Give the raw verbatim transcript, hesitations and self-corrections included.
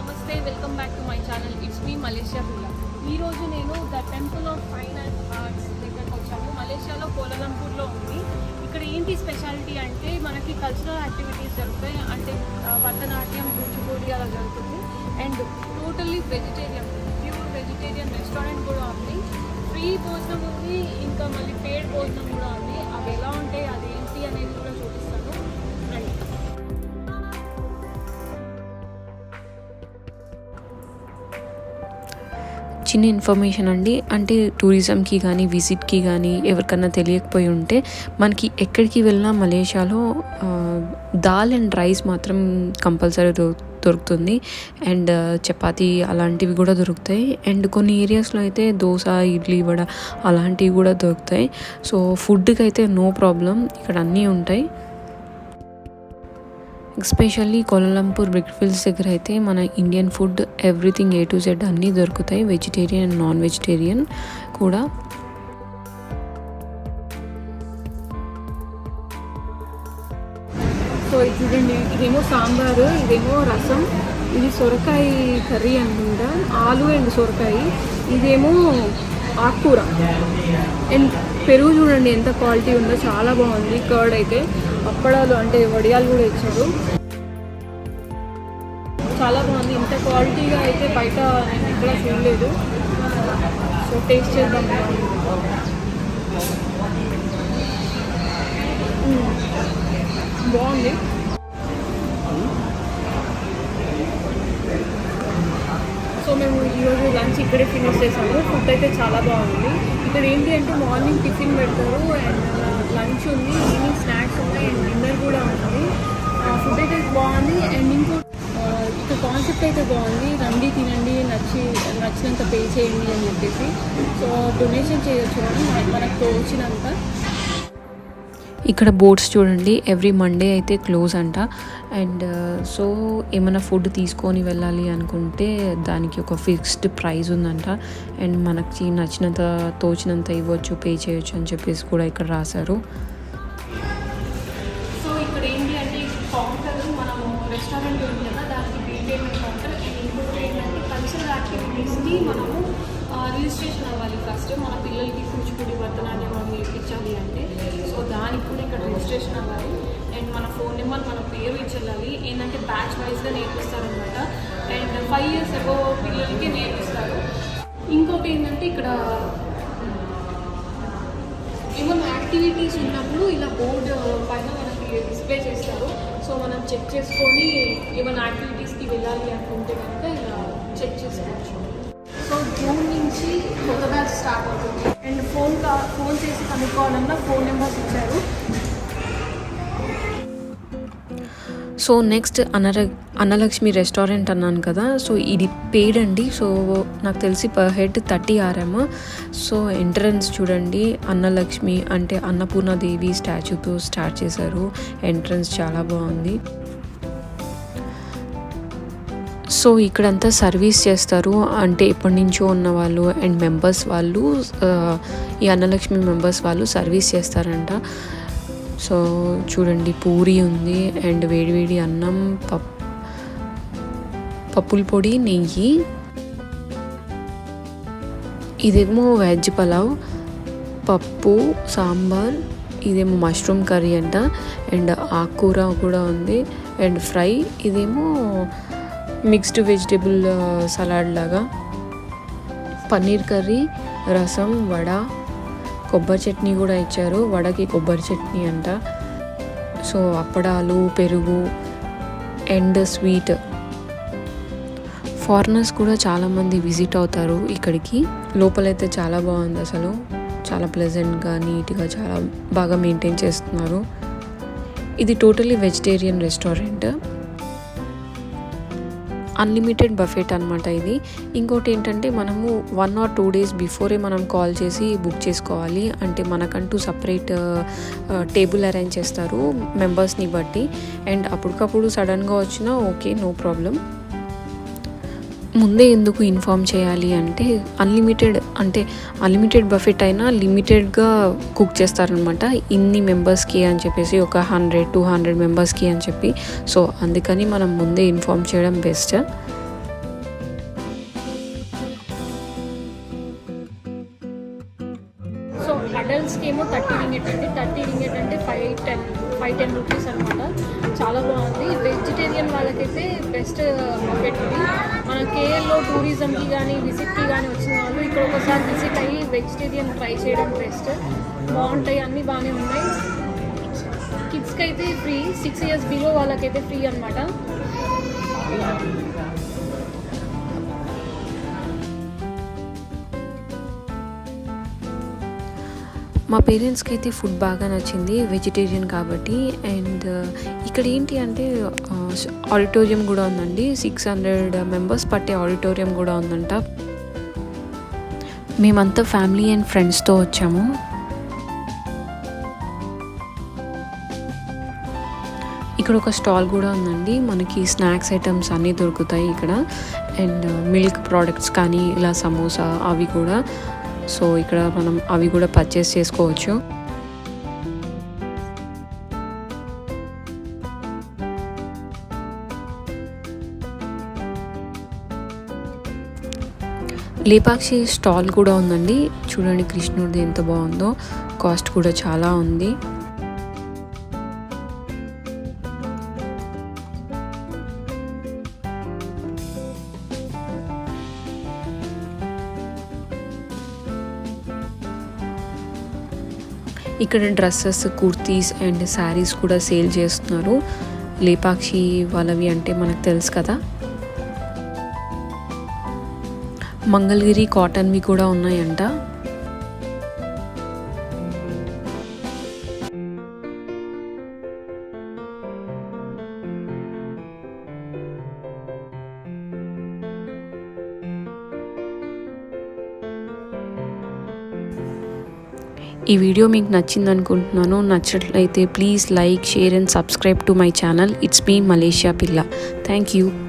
నమస్తే welcome back to my channel it's me Malaysia Billa. ఈరోజు నేను the temple of fine and arts దగ్గరకు వచ్చాను. మలేషియాలో కోలాలంపూర్లో ఉంది. ఇక్కడ ఏంటి స్పెషాలిటీ అంటే మనకి కల్చరల్ యాక్టివిటీస్ జరుగుతాయి. అంటే భరతనాట్యం, కూచిపూడి అలా జరుగుతుంది. And totally vegetarian, pure vegetarian restaurant కూడా ఉంది. ఫ్రీ భోజనం ఉంది, ఇంకా మళ్ళీ పేడ్ భోజనం కూడా ఉంది. అవి ఎలా ఉంటాయి, అది ఏంటి అనేది కూడా చూపిస్తాను. రండి. చిన్న ఇన్ఫర్మేషన్ అండి, అంటే టూరిజంకి కానీ విజిట్కి కానీ ఎవరికన్నా తెలియకపోయి ఉంటే మనకి ఎక్కడికి వెళ్ళినా మలేషియాలో దాల్ అండ్ రైస్ మాత్రం కంపల్సరీ దొరుకుతుంది. అండ్ చపాతీ అలాంటివి కూడా దొరుకుతాయి. అండ్ కొన్ని ఏరియాస్లో అయితే దోశ, ఇడ్లీ, వడ అలాంటివి కూడా దొరుకుతాయి. సో ఫుడ్కి అయితే నో ప్రాబ్లం, ఇక్కడ అన్నీ ఉంటాయి. ఎస్పెషల్లీ కోలాలంపూర్ బ్రిక్ఫీల్డ్స్ దగ్గర అయితే మన Indian food everything A to Z అన్నీ దొరుకుతాయి, వెజిటేరియన్ అండ్ నాన్ వెజిటేరియన్ కూడా. సో ఇది చూడండి, ఇదేమో సాంబారు, ఇదేమో రసం, ఇది సొరకాయ కర్రీ అనుకుంటా, ఆలు అండ్ సొరకాయ, ఇదేమో ఆకుకూర. అండ్ పెరుగు చూడండి ఎంత క్వాలిటీ ఉందో, చాలా బాగుంది. కర్డ్ అయితే, అప్పడాలు అంటే వడియాలు కూడా ఇచ్చారు, చాలా బాగుంది. ఇంత క్వాలిటీగా అయితే బయట నేను ఎక్కడ చూడలేదు. సో టేస్ట్ చేద్దాం. బాగుంది. సో మేము ఈరోజు లంచ్ ఇక్కడే ఫినిష్ చేసాము. ఫుడ్ అయితే చాలా బాగుంది. ఇక్కడ ఏంటి అంటే మార్నింగ్ టిఫిన్ పెడతారు, అండ్ లంచ్ ఉంది, ఈవినింగ్ స్నాక్స్ ఉన్నాయి, అండ్ డిన్నర్ కూడా ఉంది. ఫుడ్ అయితే బాగుంది. అండ్ ఇంకో ఇక్కడ కాన్సెప్ట్ అయితే బాగుంది, రండి తినండి, నచ్చి నచ్చినంత పే చేయండి అని చెప్పేసి. సో డొనేషన్ చేయొచ్చు మనం మనకు తోచినంత. ఇక్కడ బోర్డ్స్ చూడండి, ఎవ్రీ మండే అయితే క్లోజ్ అంట. అండ్ సో ఏమైనా ఫుడ్ తీసుకొని వెళ్ళాలి అనుకుంటే దానికి ఒక ఫిక్స్డ్ ప్రైస్ ఉందంట. అండ్ మనకి నచ్చినంత తోచినంత ఇవ్వచ్చు, పే చేయొచ్చు అని చెప్పేసి కూడా ఇక్కడ రాశారు. సో ఇక్కడ ఏంటి అంటే కౌంటర్, మనము రెస్టారెంట్ ఉంది కదా, దానికి బిల్ పేమెంట్ కౌంటర్. అండ్ ఇంకోటి ఏంటంటే కల్చరల్ యాక్టివిటీస్కి మనము రిజిస్ట్రేషన్ అవ్వాలి ఫస్ట్. మన పిల్లలకి కూచిపూడి, భరతనాట్యం అవి నేర్పించాలి అంటే సో దానికి కూడా ఇక్కడ రిజిస్ట్రేషన్ అవ్వాలి. అండ్ మన ఫోన్ నెంబర్, మన పేరు ఇచ్చేయాలి. ఏంటంటే బ్యాచ్ వైజ్గా నేర్పిస్తారనమాట. అండ్ ఫైవ్ ఇయర్స్ ఎగో పిల్లలకి నేర్పిస్తారు. ఇంకోటి ఏంటంటే ఇక్కడ ఏమైనా యాక్టివిటీస్ ఉన్నప్పుడు ఇలా బోర్డు పైన మనకి డిస్ప్లే చేస్తారు. సో మనం చెక్ చేసుకొని ఏమైనా యాక్టివిటీస్కి వెళ్ళాలి అనుకుంటే కనుక ఇలా చెక్ చేసుకోవచ్చు. సో జూన్ నుంచి కొత్త బ్యాచ్ స్టార్ట్ అవుతుంది. అండ్ ఫోన్ కా ఫోన్ చేసి కనుక్కోవాలన్నా ఫోన్ నెంబర్స్ ఇచ్చారు. సో నెక్స్ట్ అన్నర అన్నలక్ష్మి రెస్టారెంట్ అన్నాను కదా, సో ఇది పెయిడ్ అండి. సో నాకు తెలిసి per head thirty RM. So entrance చూడండి, అన్నలక్ష్మి అంటే అన్నపూర్ణాదేవి స్టాచ్యూతో స్టార్ట్ చేశారు. ఎంట్రన్స్ చాలా బాగుంది. సో ఇక్కడంతా సర్వీస్ చేస్తారు, అంటే ఎప్పటి నుంచో ఉన్న వాళ్ళు అండ్ మెంబర్స్ వాళ్ళు, ఈ అన్నలక్ష్మి మెంబర్స్ వాళ్ళు సర్వీస్ చేస్తారంట. సో చూడండి, పూరి ఉంది అండ్ వేడివేడి అన్నం, పప్ పప్పుల పొడి, నెయ్యి. ఇదేమో వెజ్ పలావ్, పప్పు, సాంబార్, ఇదేమో మష్రూమ్ కర్రీ అంట. అండ్ ఆకుకూర కూడా ఉంది అండ్ ఫ్రై. ఇదేమో మిక్స్డ్ వెజిటేబుల్ సలాడ్ లాగా. పన్నీర్ కర్రీ, రసం, వడ, కొబ్బరి చట్నీ కూడా ఇచ్చారు. వడకి కొబ్బరి చట్నీ అంట. సో అప్పడాలు, పెరుగు అండ్ స్వీట్. ఫారినర్స్ కూడా చాలామంది విజిట్ అవుతారు ఇక్కడికి. లోపలైతే చాలా బాగుంది, అసలు చాలా ప్లెజెంట్గా, నీట్గా, చాలా బాగా మెయింటైన్ చేస్తున్నారు. ఇది totally vegetarian restaurant. Unlimited buffet అనమాట ఇది. ఇంకోటి ఏంటంటే మనము వన్ ఆర్ టూ డేస్ బిఫోరే మనం కాల్ చేసి బుక్ చేసుకోవాలి. అంటే మనకంటూ సపరేట్ టేబుల్ అరేంజ్ చేస్తారు మెంబర్స్ని బట్టి. అండ్ అప్పటికప్పుడు సడన్గా వచ్చినా ఓకే, నో ప్రాబ్లం. ముందే ఎందుకు ఇన్ఫార్మ్ చేయాలి అంటే అన్లిమిటెడ్ అంటే అన్లిమిటెడ్ బఫెట్ అయినా లిమిటెడ్గా కుక్ చేస్తారనమాట, ఇన్ని మెంబర్స్కి అని చెప్పేసి, ఒక హండ్రెడ్ టూ హండ్రెడ్ మెంబర్స్కి అని చెప్పి. సో అందుకని మనం ముందే ఇన్ఫార్మ్ చేయడం best. Five ten five ten rupees అనమాట. చాలా బాగుంది. వెజిటేరియన్ వాళ్ళకైతే బెస్ట్ బఫెట్ ఇది. మన కేఎల్లో టూరిజంకి కానీ విజిట్కి కానీ వచ్చిన వాళ్ళు ఇక్కడ ఒకసారి విజిట్ అయ్యి వెజిటేరియన్ ట్రై చేయడం బెస్ట్. బాగుంటాయి, అన్నీ బాగానే ఉన్నాయి. కిడ్స్కి అయితే ఫ్రీ, సిక్స్ ఇయర్స్ బిలో వాళ్ళకైతే ఫ్రీ అనమాట. మా పేరెంట్స్కి అయితే ఫుడ్ బాగా నచ్చింది, వెజిటేరియన్ కాబట్టి. అండ్ ఇక్కడ ఏంటి అంటే ఆడిటోరియం కూడా ఉందండి. సిక్స్ హండ్రెడ్ మెంబర్స్ పట్టే ఆడిటోరియం కూడా ఉందంట. మేమంతా ఫ్యామిలీ అండ్ ఫ్రెండ్స్తో వచ్చాము. ఇక్కడ ఒక స్టాల్ కూడా ఉందండి. మనకి స్నాక్స్ ఐటమ్స్ అన్నీ దొరుకుతాయి ఇక్కడ. అండ్ మిల్క్ ప్రోడక్ట్స్ కానీ ఇలా సమోసా అవి కూడా. సో ఇక్కడ మనం అవి కూడా పర్చేస్ చేసుకోవచ్చు. లేపాక్షి స్టాల్ కూడా ఉందండి. చూడండి కృష్ణుడిది ఎంత బాగుందో. కాస్ట్ కూడా చాలా ఉంది. ఇక్కడ డ్రెస్సెస్, కుర్తీస్ అండ్ శారీస్ కూడా సేల్ చేస్తున్నారు. లేపాక్షి వాళ్ళవి అంటే మనకు తెలుసు కదా. మంగళగిరి కాటన్వి కూడా ఉన్నాయంట. ఈ వీడియో మీకు నచ్చింది అనుకుంటున్నాను. నచ్చినట్లయితే please like, share and subscribe to my channel. It's me Malaysia పిల్ల. Thank you.